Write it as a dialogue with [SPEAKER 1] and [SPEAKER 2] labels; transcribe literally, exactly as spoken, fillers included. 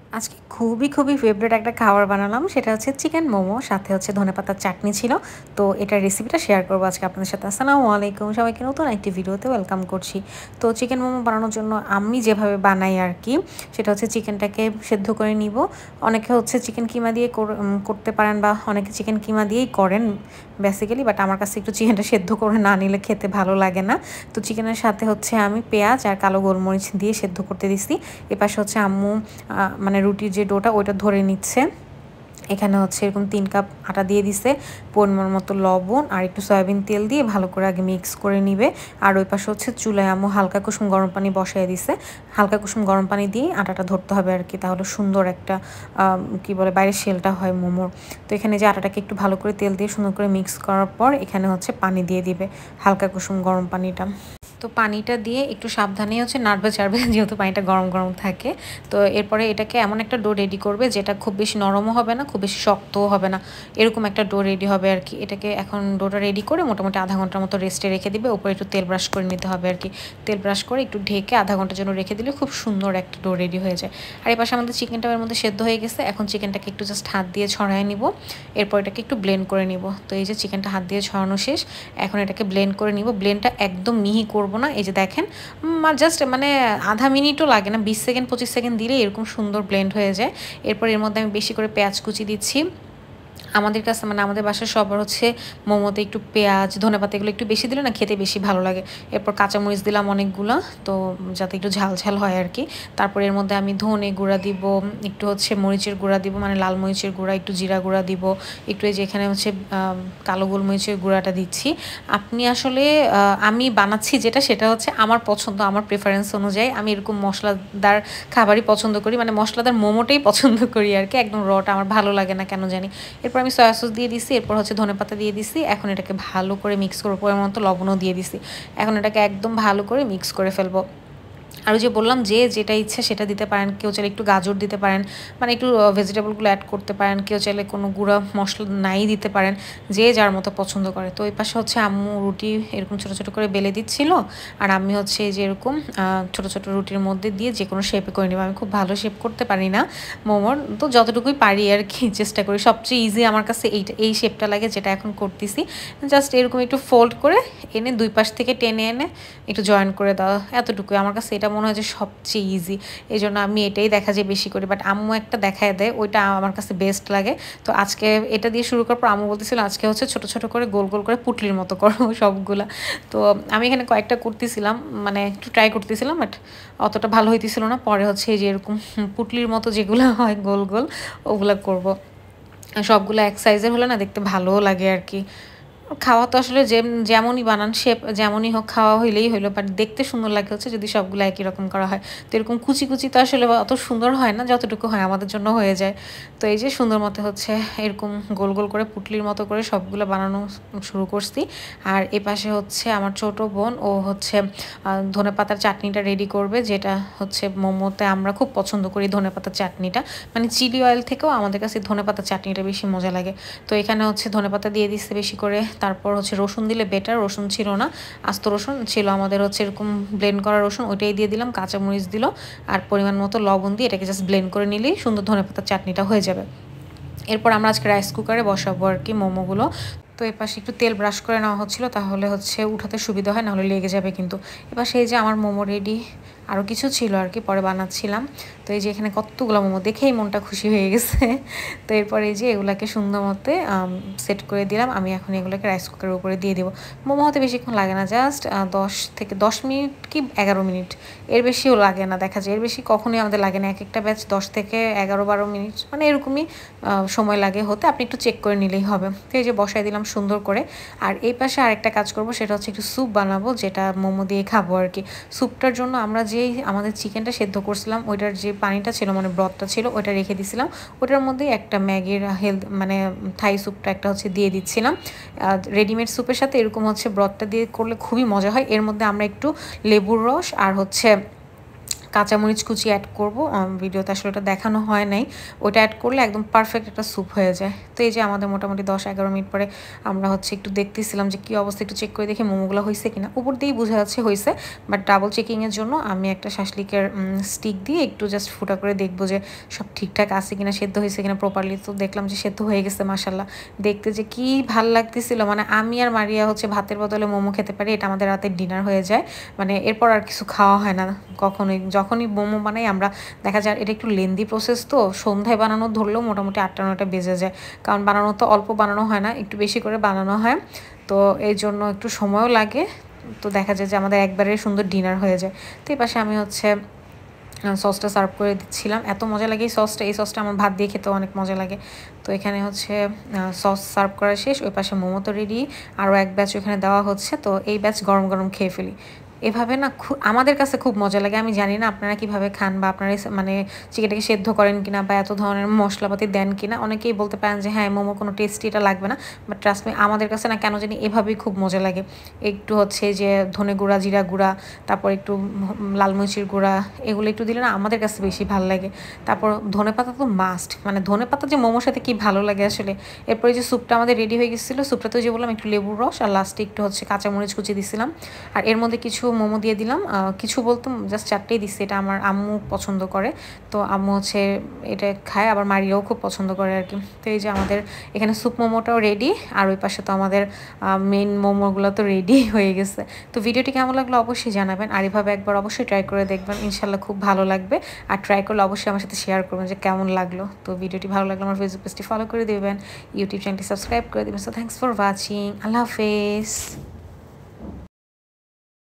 [SPEAKER 1] আজকে খুবই, খুবই ফেভারিট একটা খাবার বানালাম। সেটা হচ্ছে চিকেন মোমো, সাথে হচ্ছে ধনেপাতার চাটনি ছিল। তো এটার রেসিপিটা শেয়ার করব আজকে আপনাদের সাথে। আসসালামু আলাইকুম। সবাইকে নতুন একটি ভিডিওতে ওয়েলকাম করছি। তো চিকেন মোমো বানানোর জন্য আমি যেভাবে বানাই আরকি, সেটা হচ্ছে চিকেনটাকে সেদ্ধ করে নিব। অনেকে হচ্ছে চিকেন কিমা দিয়ে কর উম করতে পারেন বা অনেকে চিকেন কিমা দিয়েই করেন বেসিক্যালি। বাট আমার কাছে একটু চিকেনটা সেদ্ধ করে না নিলে খেতে ভালো লাগে না। তো চিকেনের সাথে হচ্ছে আমি পেঁয়াজ আর কালো গোলমরিচ দিয়ে সেদ্ধ করতে দিছি। এপাশে হচ্ছে আম্মু আ মানে রুটির যে ডোটা ওইটা ধরে নিচ্ছে। এখানে হচ্ছে এরকম তিন কাপ আটা দিয়ে দিছে, পরিমাণ মতো লবণ আর একটু সয়াবিন তেল দিয়ে ভালো করে আগে মিক্স করে নিবে। আর ওই পাশে হচ্ছে চুলায় আম্মু হালকা কুসুম গরম পানি বসায় দিছে। হালকা কুসুম গরম পানি দিয়ে আটাটা ধরতে হবে আর কি, তাহলে সুন্দর একটা কি বলে বাইরের শেলটা হয় মোমোর। তো এখানে যে আটাটাকে একটু ভালো করে তেল দিয়ে সুন্দর করে মিক্স করার পর এখানে হচ্ছে পানি দিয়ে দিবে, হালকা কুসুম গরম পানিটা। তো পানিটা দিয়ে একটু সাবধানে হচ্ছে নাড়বে চাড়বে, যেহেতু পানিটা গরম গরম থাকে। তো এরপরে এটাকে এমন একটা ডো রেডি করবে যেটা খুব বেশি নরমও হবে না, খুব বেশি শক্তও হবে না, এরকম একটা ডো রেডি হবে আর কি। এটাকে এখন ডোটা রেডি করে মোটামুটি আধা ঘন্টার মতো রেস্টে রেখে দিবে। উপরে একটু তেল ব্রাশ করে নিতে হবে আর কি। তেল ব্রাশ করে একটু ঢেকে আধা ঘন্টার জন্য রেখে দিলে খুব সুন্দর একটা ডো রেডি হয়ে যায়। আর এই পাশে আমাদের চিকেনটা এর মধ্যে সেদ্ধ হয়ে গেছে। এখন চিকেনটাকে একটু জাস্ট হাত দিয়ে ছড়ায় নিব, এরপর এটাকে একটু ব্লেন্ড করে নিব। তো এই যে চিকেনটা হাত দিয়ে ছড়ানো শেষ, এখন এটাকে ব্লেন্ড করে নিব। ব্লেন্ডটা একদম মিহি করব না, এই যে দেখেন জাস্ট মানে আধা মিনিটও লাগে না, বিশ সেকেন্ড পঁচিশ সেকেন্ড দিলে এরকম সুন্দর ব্লেন্ড হয়ে যায়। এরপর এর মধ্যে আমি বেশি করে পেঁয়াজ কুচি দিচ্ছি। আমাদের কাছে মানে আমাদের বাসার সবার হচ্ছে মোমোতে একটু পেঁয়াজ ধনেপাতা এগুলো একটু বেশি দিলে না খেতে বেশি ভালো লাগে। এরপর কাঁচামরিচ দিলাম অনেকগুলো, তো যাতে একটু ঝাল ঝাল হয় আর কি। তারপর এর মধ্যে আমি ধনে গুঁড়া দিব, একটু হচ্ছে মরিচের গুঁড়া দিব, মানে লাল মরিচের গুঁড়া, একটু জিরা গুঁড়া দিব, একটু এই যে এখানে হচ্ছে কালো গোলমরিচের গুঁড়াটা দিচ্ছি। আপনি আসলে আমি বানাচ্ছি যেটা সেটা হচ্ছে আমার পছন্দ, আমার প্রেফারেন্স অনুযায়ী আমি এরকম মশলাদার খাবারই পছন্দ করি, মানে মশলাদার মোমোটাই পছন্দ করি আর কি। একদম রটা আমার ভালো লাগে না কেন জানি। এরপর আমি সয়া সস দিয়ে দিছি, এরপর হচ্ছে ধনেপাতা দিয়ে দিছি। এখন এটাকে ভালো করে মিক্স করে পরিমাণ মতো লবণও দিয়ে দিছি। এখন এটাকে একদম ভালো করে মিক্স করে ফেলবো। আর ওই যে বললাম যে যেটা ইচ্ছে সেটা দিতে পারেন, কেউ চাইলে একটু গাজর দিতে পারেন, মানে একটু ভেজিটেবলগুলো অ্যাড করতে পারেন, কেউ চাইলে কোনো গুঁড়া মশলা নাই দিতে পারেন, যে যার মতো পছন্দ করে। তো এই পাশে হচ্ছে আম্মু রুটি এরকম ছোটো ছোটো করে বেলে দিচ্ছিল, আর আমি হচ্ছে এই যে এরকম ছোটো ছোটো রুটির মধ্যে দিয়ে যে কোনো শেপে করে নেব। আমি খুব ভালো শেপ করতে পারি না মোমোর, তো যতটুকুই পারি আর কি চেষ্টা করি। সবচেয়ে ইজি আমার কাছে এইটা এই শেপটা লাগে যেটা এখন করতেছি। জাস্ট এরকম একটু ফোল্ড করে এনে দুই পাশ থেকে টেনে এনে একটু জয়েন করে দেওয়া, এতটুকুই আমার কাছে এটা মনে হয় যে সবচেয়ে ইজি। এই জন্য আমি এটাই দেখা যায় বেশি করি। বাট আম্মু একটা দেখায় দেয়, ওইটা আমার কাছে বেস্ট লাগে। তো আজকে এটা দিয়ে শুরু করার পর আম্মু বলতেছিল আজকে হচ্ছে ছোট ছোট করে গোল গোল করে পুটলির মতো করো সবগুলা। তো আমি এখানে কয়েকটা করতেছিলাম, মানে একটু ট্রাই করতেছিলাম, বাট অতটা ভালো হইতেছিল না। পরে হচ্ছে এই যে এরকম পুটলির মতো যেগুলো হয় গোল গোল ওগুলা করব। সবগুলো এক সাইজের হলে না দেখতে ভালোও লাগে আর কি। খাওয়া তো আসলে যে যেমনই বানান শেপ যেমনই হোক খাওয়া হইলেই হইলো, বাট দেখতে সুন্দর লাগে হচ্ছে যদি সবগুলো একই রকম করা হয়। তো এরকম কুচি কুচি তো আসলে অত সুন্দর হয় না, যতটুকু হয় আমাদের জন্য হয়ে যায়। তো এই যে সুন্দর মতো হচ্ছে এরকম গোল গোল করে পুটলির মতো করে সবগুলো বানানো শুরু করছি। আর এ পাশে হচ্ছে আমার ছোট বোন, ও হচ্ছে ধনেপাতার চাটনিটা রেডি করবে, যেটা হচ্ছে মোমোতে আমরা খুব পছন্দ করি ধনেপাতার চাটনিটা, মানে চিলি অয়েল থেকেও আমাদের কাছে ধনেপাতার চাটনিটা বেশি মজা লাগে। তো এখানে হচ্ছে ধনেপাতা দিয়ে দিচ্ছে বেশি করে। তারপর হচ্ছে রসুন দিলে বেটার, রসুন ছিল না, আস্ত রসুন ছিল আমাদের হচ্ছে এরকম ব্লেন্ড করা রসুন, ওইটাই দিয়ে দিলাম। কাঁচামরিচ দিল আর পরিমাণ মতো লবণ দিয়ে এটাকে জাস্ট ব্লেন্ড করে নিলেই সুন্দর ধনেপাতার চাটনিটা হয়ে যাবে। এরপর আমরা আজকে রাইস কুকারে বসাবো আর কি মোমোগুলো। তো এপাশে একটু তেল ব্রাশ করে নেওয়া হচ্ছিলো, তাহলে হচ্ছে উঠাতে সুবিধা হয়, নাহলে লেগে যাবে কিন্তু। এবার সেই যে আমার মোমো রেডি, আরও কিছু ছিল আর কি পরে বানাচ্ছিলাম। তো এই যে এখানে কতগুলো মোমো দেখেই মনটা খুশি হয়ে গেছে। তো এরপর এই যে এগুলাকে সুন্দর মতে সেট করে দিলাম। আমি এখন এগুলোকে রাইস কুকারের উপরে দিয়ে দেবো। মোমো হতে বেশিক্ষণ লাগে না, জাস্ট দশ থেকে দশ মিনিট কি এগারো মিনিট, এর বেশিও লাগে না। দেখা যায় এর বেশি কখনোই আমাদের লাগে না, এক একটা ব্যাচ দশ থেকে এগারো বারো মিনিট মানে এরকমই সময় লাগে হতে, আপনি একটু চেক করে নিলেই হবে। তো এই যে বসাই দিলাম সুন্দর করে। আর এই পাশে আরেকটা কাজ করব, সেটা হচ্ছে একটু স্যুপ বানাবো, যেটা মোমো দিয়ে খাবো আর কি। স্যুপটার জন্য আমরা যেই আমাদের চিকেনটা সেদ্ধ করছিলাম ওইটার যে পানিটা ছিল মানে ব্রথটা ছিল ওইটা রেখে দিছিলাম, ওটার মধ্যে একটা ম্যাগির হেলথ মানে থাই স্যুপটা একটা হচ্ছে দিয়ে দিচ্ছিলাম। রেডিমেড স্যুপের সাথে এরকম হচ্ছে ব্রথটা দিয়ে করলে খুবই মজা হয়। এর মধ্যে আমরা একটু লেবুর রস আর হচ্ছে কাঁচামরিচ কুচি অ্যাড করবো, ভিডিওতে আসলে ওটা দেখানো হয় নাই। ওটা অ্যাড করলে একদম পারফেক্ট একটা স্যুপ হয়ে যায়। তো এই যে আমাদের মোটামুটি দশ এগারো মিনিট পরে আমরা হচ্ছে একটু দেখতেছিলাম যে কী অবস্থা, একটু চেক করে দেখি মোমোগুলো হয়েছে কিনা। উপর দিয়েই বোঝা যাচ্ছে হয়েছে, বাট ডাবল চেকিংয়ের জন্য আমি একটা শাসলিকের স্টিক দিয়ে একটু জাস্ট ফুটা করে দেখবো যে সব ঠিকঠাক আছে কিনা, সেদ্ধ হয়েছে কিনা প্রপারলি। তো দেখলাম যে সেদ্ধ হয়ে গেছে মাশাল্লাহ। দেখতে যে কি ভাল লাগতেছিল, মানে আমি আর মারিয়া হচ্ছে ভাতের বদলে মোমো খেতে পারি, এটা আমাদের রাতের ডিনার হয়ে যায়। মানে এরপর আর কিছু খাওয়া হয় না কখনোই। যখনই মোমো বানাই আমরা, দেখা যায় এটা একটু লেন্দি প্রসেস, তো সন্ধ্যায় বানানো ধরলেও মোটামুটি আটটা নয়টা বেজে যায়, কারণ বানানো তো অল্প বানানো হয় না, একটু বেশি করে বানানো হয়, তো এই জন্য একটু সময়ও লাগে। তো দেখা যায় যে আমাদের একবারে সুন্দর ডিনার হয়ে যায়। তো এই পাশে আমি হচ্ছে সসটা সার্ভ করে দিচ্ছিলাম, এত মজা লাগে এই সসটা। এই সসটা আমার ভাত দিয়ে খেতেও অনেক মজা লাগে। তো এখানে হচ্ছে সস সার্ভ করা শেষ, ওই পাশে মোমো তো রেডি, আরও এক ব্যাচ ওখানে দেওয়া হচ্ছে। তো এই ব্যাচ গরম গরম খেয়ে ফেলি। এভাবে না খুব আমাদের কাছে খুব মজা লাগে। আমি জানি না আপনারা কীভাবে খান, বা আপনারা মানে চিকেনটাকে সেদ্ধ করেন কিনা, বা এত ধরনের মশলাপাতি দেন কিনা। অনেকেই বলতে পারেন যে হ্যাঁ মোমো কোনো টেস্টি এটা লাগবে না, বাট ট্রাস্ট মি আমাদের কাছে না কেন জানি এভাবেই খুব মজা লাগে। একটু হচ্ছে যে ধনে গুঁড়া, জিরা গুঁড়া, তারপর একটু লাল মরিচের গুঁড়া, এগুলো একটু দিলে না আমাদের কাছে বেশি ভালো লাগে। তারপর ধনে পাতা তো মাস্ট, মানে ধনে পাতা যে মোমোর সাথে কি ভালো লাগে আসলে। এরপরে যে স্যুপটা আমাদের রেডি হয়ে গেছিলো, স্যুপটা তো যে বললাম একটু লেবুর রস আর লাস্টে একটু হচ্ছে কাঁচামরিচ কুচি দিছিলাম, আর এর মধ্যে কিছু মোমো দিয়ে দিলাম। কিছু বলতো জাস্ট চারটেই দিচ্ছি, এটা আমার আম্মু পছন্দ করে, তো আম্মু হচ্ছে এটা খায়, আবার মারিয়াও খুব পছন্দ করে আর কি। তো এই যে আমাদের এখানে স্যুপ মোমোটাও রেডি, আর ওই পাশে তো আমাদের মেন মোমোগুলো তো রেডি হয়ে গেছে। তো ভিডিওটি কেমন লাগলো অবশ্যই জানাবেন, আর এভাবে একবার অবশ্যই ট্রাই করে দেখবেন, ইনশাল্লাহ খুব ভালো লাগবে। আর ট্রাই করলে অবশ্যই আমার সাথে শেয়ার করবেন যে কেমন লাগলো। তো ভিডিওটি ভালো লাগলে আমার ফেসবুক পেজটি ফলো করে দেবেন, ইউটিউব চ্যানেলটি সাবস্ক্রাইব করে দেবেন। সো থ্যাংকস ফর ওয়াচিং, আল্লাহ হাফেজ।